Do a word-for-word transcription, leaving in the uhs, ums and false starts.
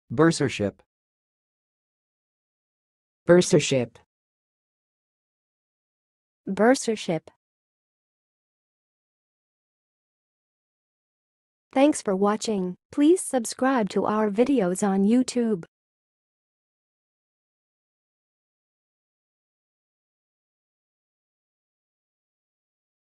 Bursarship. Bursarship. Bursarship. Thanks for watching. Please subscribe to our videos on YouTube.